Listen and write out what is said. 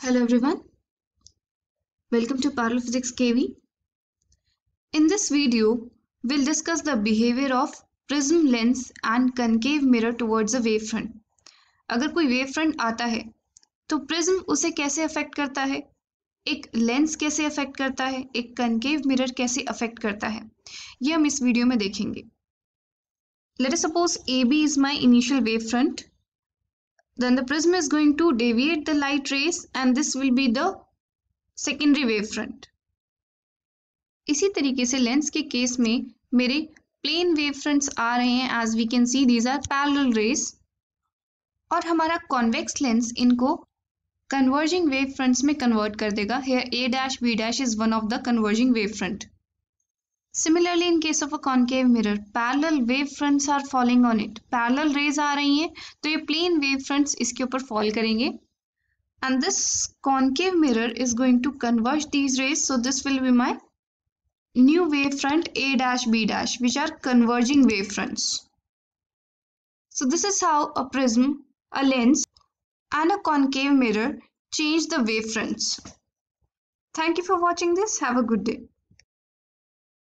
Hello everyone, welcome to Parallel Physics KV. In this video, we'll discuss the behavior of prism lens and concave mirror towards a wavefront. अगर कोई wavefront आता है तो prism उसे कैसे affect करता है, एक lens कैसे affect करता है, एक concave mirror कैसे affect करता है, ये हम इस वीडियो में देखेंगे. Let us suppose AB is my initial wavefront. Then the prism is going to deviate the light rays and this will be the secondary wavefront. इसी तरीके से लेंस के केस में मेरे प्लेन वेव फ्रंट्स आ रहे हैं. As we can see these are parallel rays और हमारा कॉन्वेक्स लेंस इनको कन्वर्जिंग वेव फ्रंट्स में कन्वर्ट कर देगा. Here A dash B dash is one of the converging wave front. Similarly, in case of a concave mirror, parallel wave fronts are falling on it. Parallel rays आ रही हैं तो ये plane wave fronts इसके ऊपर fall करेंगे. And this concave mirror is going to converge these rays. So this will be my new wavefront A dash B dash, which are converging wavefronts. So this is how a prism, a lens and a concave mirror change the wavefronts. Thank you for watching this. Have a good day.